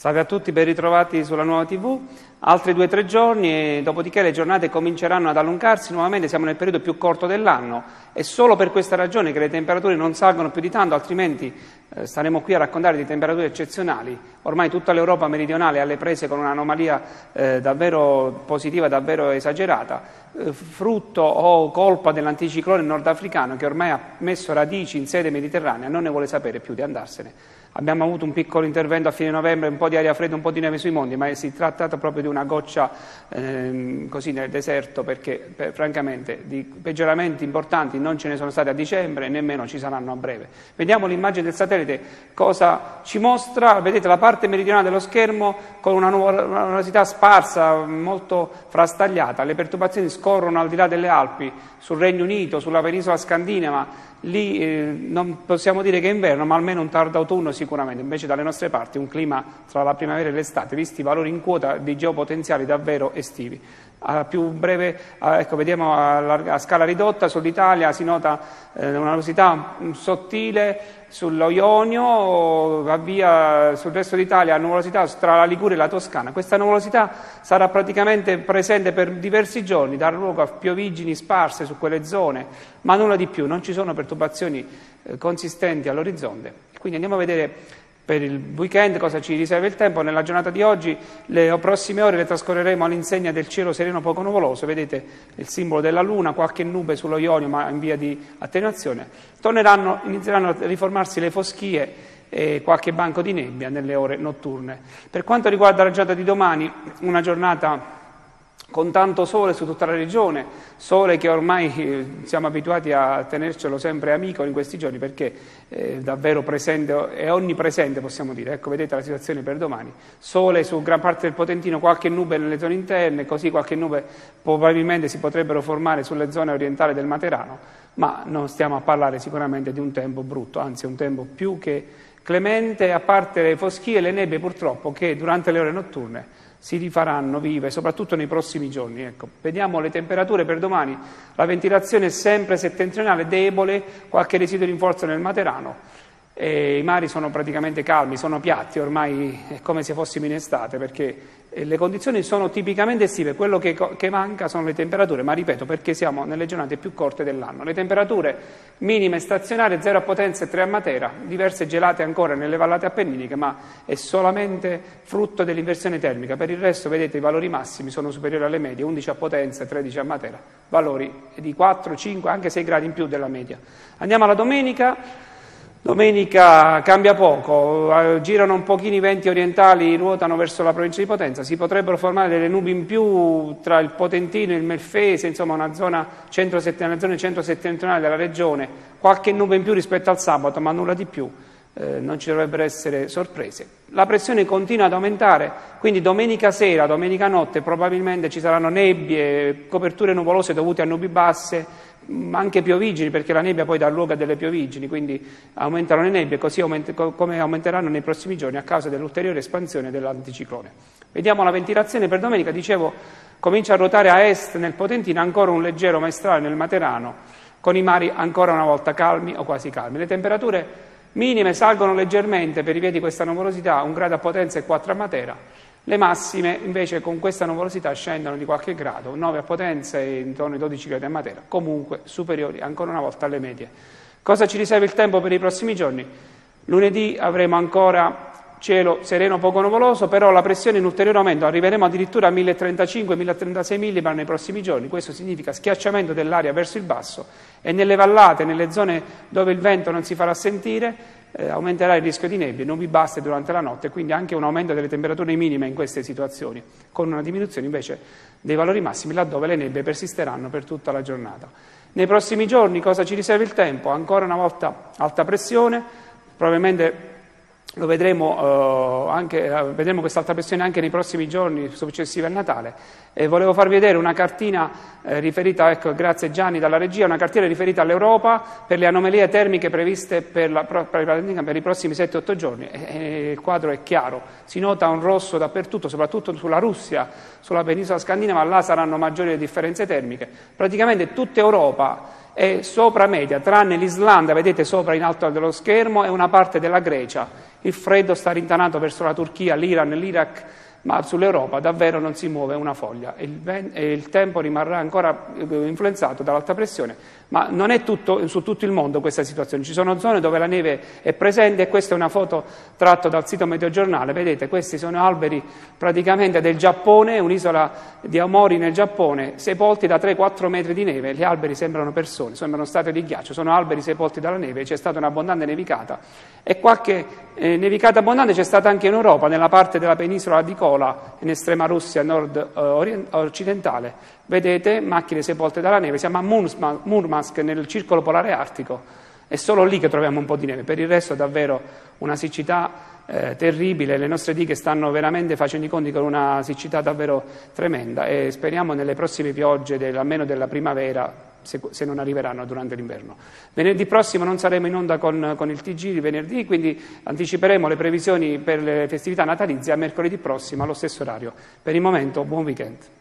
Salve a tutti, ben ritrovati sulla Nuova TV. Altri 2 o 3 giorni e dopodiché le giornate cominceranno ad allungarsi nuovamente, siamo nel periodo più corto dell'anno e solo per questa ragione che le temperature non salgono più di tanto, altrimenti staremo qui a raccontare di temperature eccezionali. Ormai tutta l'Europa meridionale è alle prese con un'anomalia davvero positiva, davvero esagerata, frutto o colpa dell'anticiclone nordafricano che ormai ha messo radici in sede mediterranea, non ne vuole sapere più di andarsene. Abbiamo avuto un piccolo intervento a fine novembre, un po' di aria fredda, un po' di neve sui monti, ma si è trattato proprio di una goccia così nel deserto, perché francamente di peggioramenti importanti non ce ne sono stati a dicembre e nemmeno ci saranno a breve. Vediamo l'immagine del satellite, cosa ci mostra. Vedete la parte meridionale dello schermo con una nuvolosità sparsa, molto frastagliata. Le perturbazioni scorrono al di là delle Alpi, sul Regno Unito, sulla penisola scandinava. Lì non possiamo dire che è inverno, ma almeno un tardo autunno sicuramente. Invece dalle nostre parti un clima tra la primavera e l'estate, visti i valori in quota di geopotenziali davvero estivi. A più breve, ecco, vediamo a scala ridotta sull'Italia si nota una nuvolosità sottile sullo Ionio, va via sul resto d'Italia, nuvolosità tra la Liguria e la Toscana. Questa nuvolosità sarà praticamente presente per diversi giorni, darà luogo a pioviggini sparse su quelle zone, ma nulla di più, non ci sono perturbazioni consistenti all'orizzonte. Quindi andiamo a vedere per il weekend cosa ci riserva il tempo. Nella giornata di oggi le prossime ore le trascorreremo all'insegna del cielo sereno poco nuvoloso, vedete il simbolo della luna, qualche nube sullo Ionio ma in via di attenuazione. Inizieranno a riformarsi le foschie e qualche banco di nebbia nelle ore notturne. Per quanto riguarda la giornata di domani, una giornata con tanto sole su tutta la regione, sole che ormai siamo abituati a tenercelo sempre amico in questi giorni perché è davvero presente e onnipresente, possiamo dire. Ecco, vedete la situazione per domani. Sole su gran parte del Potentino, qualche nube nelle zone interne, così qualche nube probabilmente si potrebbero formare sulle zone orientali del Materano, ma non stiamo a parlare sicuramente di un tempo brutto, anzi è un tempo più che clemente, a parte le foschie e le nebbie purtroppo che durante le ore notturne si rifaranno vive, soprattutto nei prossimi giorni. Ecco, vediamo le temperature per domani. La ventilazione è sempre settentrionale, debole, qualche residuo di rinforzo nel Materano. I mari sono praticamente calmi, sono piatti, ormai è come se fossimo in estate, perché le condizioni sono tipicamente estive, quello che manca sono le temperature, ma ripeto, perché siamo nelle giornate più corte dell'anno. Le temperature minime stazionarie, 0 a Potenza e 3 a Matera, diverse gelate ancora nelle vallate appenniniche, ma è solamente frutto dell'inversione termica. Per il resto, vedete, i valori massimi sono superiori alle medie, 11 a Potenza e 13 a Matera, valori di 4, 5, anche 6 gradi in più della media. Andiamo alla domenica. Domenica cambia poco, girano un pochino i venti orientali, ruotano verso la provincia di Potenza, si potrebbero formare delle nubi in più tra il Potentino e il Melfese, insomma una zona centro-settentrionale della regione, qualche nube in più rispetto al sabato, ma nulla di più, non ci dovrebbero essere sorprese. La pressione continua ad aumentare, quindi domenica sera, domenica notte probabilmente ci saranno nebbie, coperture nuvolose dovute a nubi basse, anche pioviggini, perché la nebbia poi dà luogo a delle pioviggini, quindi aumentano le nebbie, così come aumenteranno nei prossimi giorni a causa dell'ulteriore espansione dell'anticiclone. Vediamo la ventilazione per domenica, dicevo, comincia a ruotare a est nel Potentino, ancora un leggero maestrale nel Materano, con i mari ancora una volta calmi o quasi calmi. Le temperature minime salgono leggermente per i via di questa nuvolosità, 1 grado a Potenza e 4 a Matera. Le massime invece con questa nuvolosità scendono di qualche grado, 9 a Potenza e intorno ai 12 gradi a Matera, comunque superiori ancora una volta alle medie. Cosa ci riserva il tempo per i prossimi giorni? Lunedì avremo ancora cielo sereno poco nuvoloso, però la pressione in ulteriore aumento, arriveremo addirittura a 1035-1036 millibar nei prossimi giorni. Questo significa schiacciamento dell'aria verso il basso e nelle vallate, nelle zone dove il vento non si farà sentire, aumenterà il rischio di nebbie, nubi basse durante la notte, quindi anche un aumento delle temperature minime in queste situazioni, con una diminuzione invece dei valori massimi laddove le nebbie persisteranno per tutta la giornata. Nei prossimi giorni cosa ci riserva il tempo? Ancora una volta alta pressione, probabilmente lo vedremo vedremo questa alta pressione anche nei prossimi giorni successivi al Natale. Volevo farvi vedere una cartina riferita, ecco, grazie Gianni dalla regia, una cartina riferita all'Europa per le anomalie termiche previste per i prossimi 7-8 giorni. Il quadro è chiaro, si nota un rosso dappertutto, soprattutto sulla Russia, sulla penisola scandinava, là saranno maggiori le differenze termiche. Praticamente tutta Europa è sopra media, tranne l'Islanda, vedete sopra in alto dello schermo, e una parte della Grecia. il freddo sta rintanato verso la Turchia, l'Iran, l'Iraq, ma sull'Europa davvero non si muove una foglia e il tempo rimarrà ancora influenzato dall'alta pressione, ma non è su tutto il mondo questa situazione, ci sono zone dove la neve è presente e questa è una foto tratta dal sito Meteogiornale, vedete questi sono alberi praticamente del Giappone, un'isola di Aomori nel Giappone, sepolti da 3-4 metri di neve, gli alberi sembrano persone, sembrano statue di ghiaccio, sono alberi sepolti dalla neve, c'è stata un'abbondante nevicata e qualche nevicata abbondante c'è stata anche in Europa, nella parte della penisola di Kola, in estrema Russia nord-occidentale, vedete macchine sepolte dalla neve, siamo a Murmansk nel circolo polare artico, è solo lì che troviamo un po' di neve, per il resto davvero una siccità terribile, le nostre dighe stanno veramente facendo i conti con una siccità davvero tremenda e speriamo nelle prossime piogge, almeno della primavera, se non arriveranno durante l'inverno. Venerdì prossimo non saremo in onda con il TG di venerdì, quindi anticiperemo le previsioni per le festività natalizie a mercoledì prossimo allo stesso orario. Per il momento buon weekend.